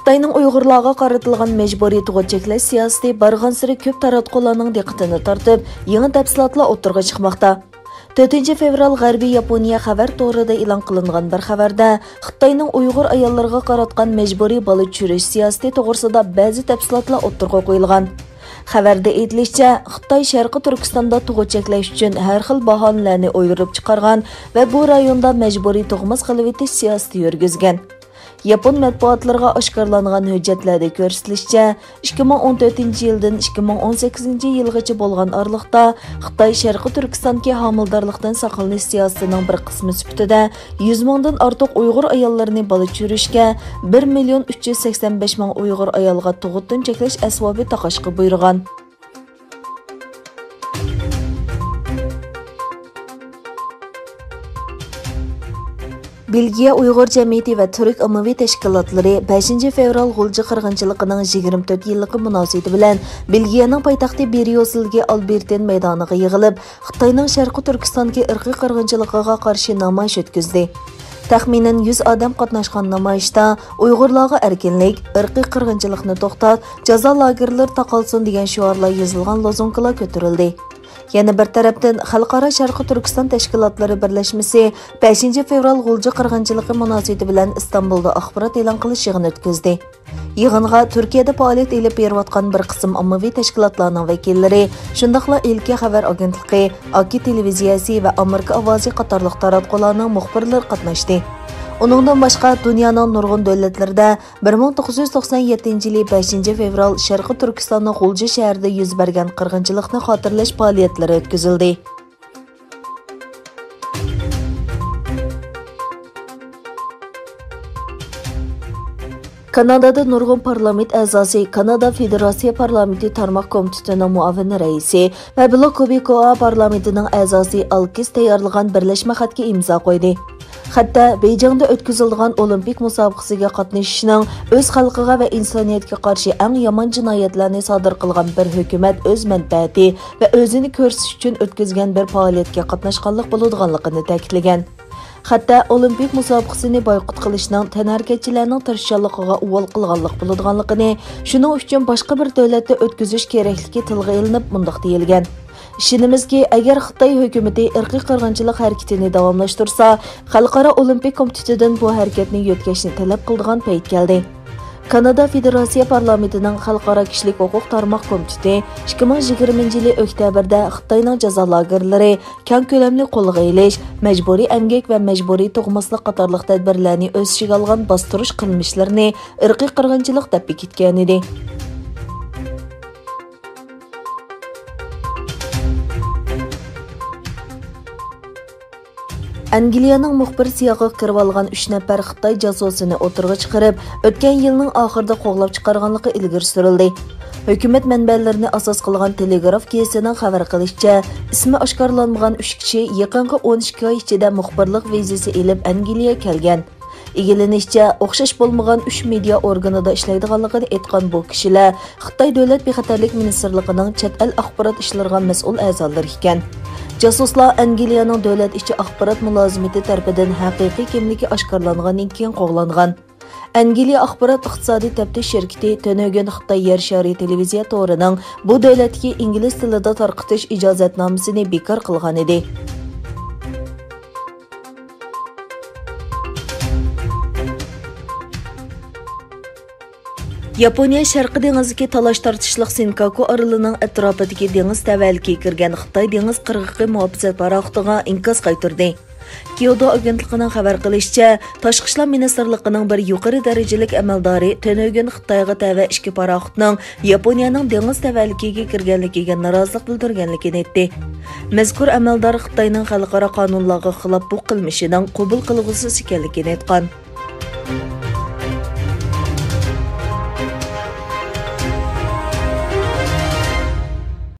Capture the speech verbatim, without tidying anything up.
Xitayning Uyg'urlarga qaratilgan majburiy tug'ut cheklash siyosati barg'ansiri ko'p taratqularning diqqatini tortib, yangi tafsilotlar o'tirg'a chiqmoqda. to'rtinchi fevral G'arbiy Yaponiya xabar to'rida e'lon qilingan bir xabarda Xitoyning Uyg'ur ayollarga qaratgan majburiy bola tushirish siyosati to'g'risida ba'zi tafsilotlar o'tirg'a qo'yilgan. Xabarda aytilishicha, Xitoy Sharqiy Turkistonda tug'ut cheklash uchun har xil bahonalarni o'ylab chiqargan va bu rayonda majburiy tug'mas qilib etish siyosati yurgizgan. Yapon matbuotlarga oshkorlangan hujjatlarda ko'rsatilishicha, ikki ming o'n to'rtinchi yildan ikki ming o'n sakkizinchi yilgacha bo'lgan oralikda Xitoy Sharqiy Turkistonga homildorlikdan saqlanish siyosatining bir qismi sifatida yuz mingdan ortiq Uyg'ur ayollarini bola tushirishga bir million uch yuz sakson besh ming Uyg'ur ayolga tug'utdan cheklash asbobi taqashga buyurgan. Belgiya Uyg'ur jamiyati va Turk ommaviy tashkilotlari beshinchi fevral G'ulji qirg'inchiligining yigirma to'rt yilligi munosabati bilan Belgiyaning poytaxti Brюsselga Albertin maydoniga yig'ilib, Xitoyning Sharqiy Turkistonga irqiy qirg'inchiligiga qarshi namoyish o'tkazdi. Taxminan yuz odam qatnashgan namoyishda Uyg'urlarga erkinlik, irqiy qirg'inchilikni to'xtat, jazo lagerlari taqalsin degan shiorlar yozilgan lozunkalar ko'tarildi. Yana bir tarafdan Xalqaro Sharqiy Turkiston tashkilotlari birlashmasi beshinchi fevral G'ulji qirg'inchiligi munosabati bilan Istanbulda axborot e'lon qilish yig'ini o'tkazdi. Yig'inga Turkiyada faoliyat olib berayotgan bir qism ommaviy tashkilotlarning vakillari, shundaqla Ilki xabar agentligi, Aki televiziyasi va Amerika ovozi qatorliq taratqularning muxbirlari qatnashdi. Uningdan boshqa dunyoning nurg'un davlatlarida bir ming to'qqiz yuz to'qson yettinchi yil beshinchi fevral Sharqiy Turkistonning G'ulji shahrida yuz bergan qirg'inchilikni xotirlash faoliyatlari o'tkazildi. Kanadada nurg'un parlament a'zosi, Kanada Federatsiya parlamenti tarmoq komitetining muavin raisi va Blok Quebecoa parlamentining a'zosi Alkis tayyorlagan birlashma xatga imzo qo'ydi. Xatda Beijingda o'tkazilgan Olimpik musobaqasiga qatnashishning o'z xalqiga va insoniyatga qarshi eng yomon jinoyatlarni sodir qilgan bir hukumat o'z manfaati va o'zini ko'rsatish uchun o'tkazgan bir faoliyatga qatnashganlik bo'ladiganligini ta'kidlagan. Xatda Olimpik musobaqasini boyqut qilishning tanarkachilarning tirishchanligiga uvol qilganlik bo'ladiganligini, shuning uchun boshqa bir davlatda o'tkazish kerakligi tilga ilinib mundaq deyilgan. Ishonimizki, agar Xitoy hukumati irqiy qirg'inchilik harakatini davomlashtirsa, Xalqaro Olimpik komitetidan bu harakatni yo'tkashni talab qiladigan payt keldi. Kanada Federatsiya parlamentining Xalqaro kishilik huquq tarmoq komiteti ikki ming yigirmanchi yil oktyabrda Xitoyning jazo lagerlari, keng ko'lamli qo'lga olish, majburiy emgak va majburiy tug'maslik qatorliq tadbirlarni o'z ichiga olgan bostirish qilmishlarini irqiy qirg'inchilik deb bekitgan edi. Angliyaning muxbir siyog'iga kirib olgan uch nafar Xitoy jososini o'tirg'a chiqarib, o'tgan yilning oxirida qo'g'lab chiqarganligi ilgari surildi. Hukumat manbalarini asos qilgan Telegraf gazetining xabar qilishicha, ismi oshkorlanmagan uch kishi yaqinqi o'n ikki oy ichida muxbirlik vizasi olib Angliyaga kelgan. Egilinishcha, o'xshash bo'lmagan uch media organida ishlaydiganligini aytgan bu kishilar Xitoy Davlat bexatarlik ministrligining chet el axborot ishlariga mas'ul a'zolari ekan. Jasuslar Angliyaning davlat ichi axborot mulozimati tarafidan haqiqiy kimligi oshkorlangandan keyin qo'g'langan. Angliya axborot iqtisodiy taftish shirkati Tönögen Xitoy yer shari televiziya to'rining bu davlatga ingliz tilida tarqatish ijozatnomasini bekor qilgan edi. Yaponiya Sharqiy dengizga talash tortishliq Senkaku orolining atrofidagi dengiz tavalligiga kirgan Xitoy dengiz qirg'oqi muhofazat paraxotiga inkos qaytardi. Kyodo agentligining xabar qilishicha, Tashqi ishlar ministrligining bir yuqori darajalik amaldori Tönögen Xitoyga tava ikki paraxotning Yaponiyaning dengiz tavalligiga kirganligiga norozilik bildirganligini aytdi. Mazkur amaldor Xitoyning xalqaro qonunlarga xilof bu qilmishining qabul qilg'usiz ekanligini aytgan.